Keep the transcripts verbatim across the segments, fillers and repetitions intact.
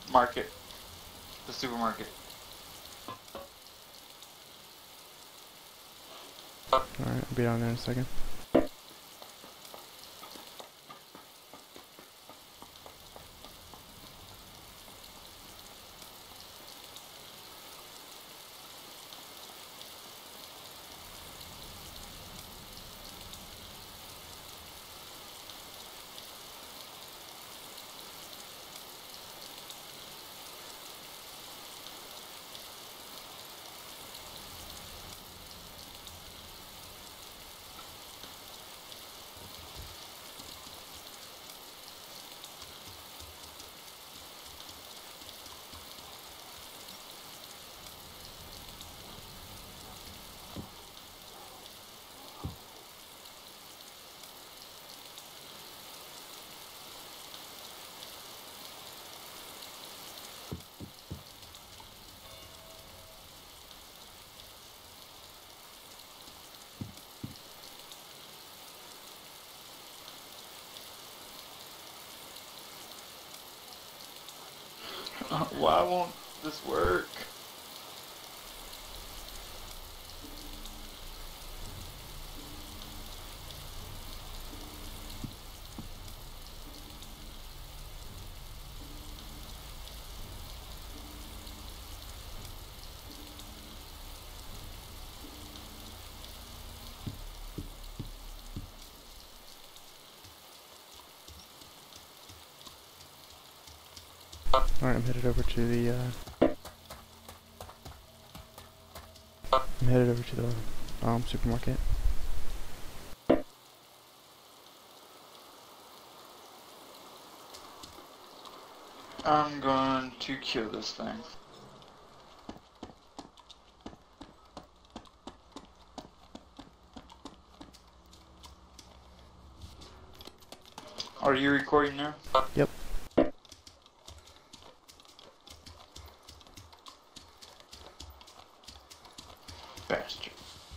Market. The supermarket. Alright, I'll be down there in a second. Why won't this work? Alright, I'm headed over to the, uh... I'm headed over to the, um, supermarket. I'm going to kill this thing. Are you recording now? Yep. Bastard.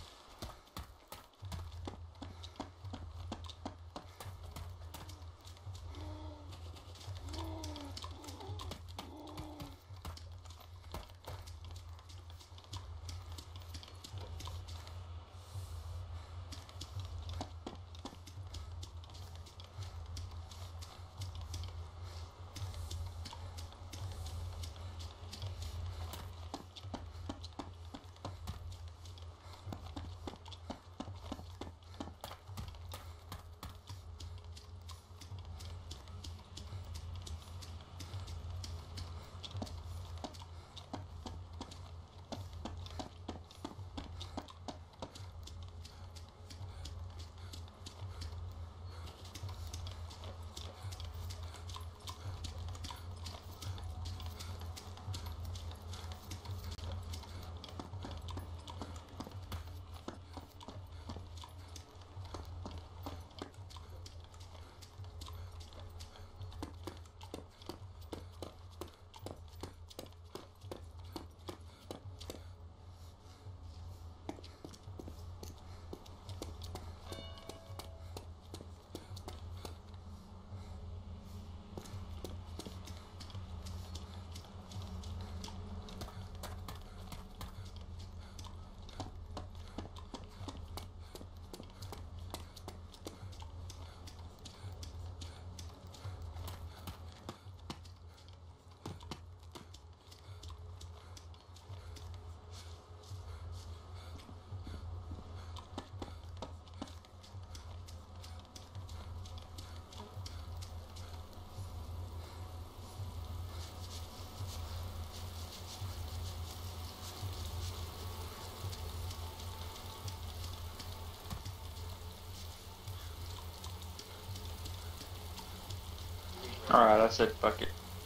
Alright, I said fuck it.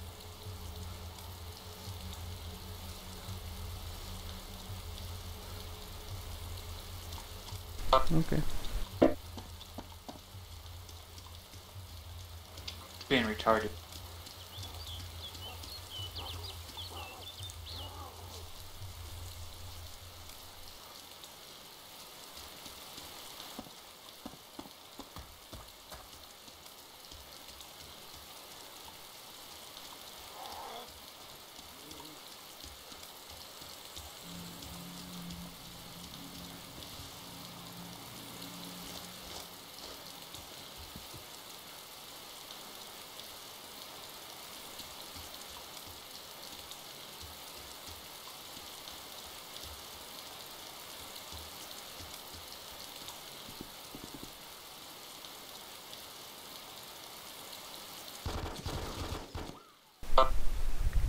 Okay. It's being retarded.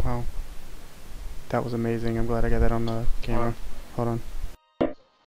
Wow. That was amazing. I'm glad I got that on the camera. What? Hold on.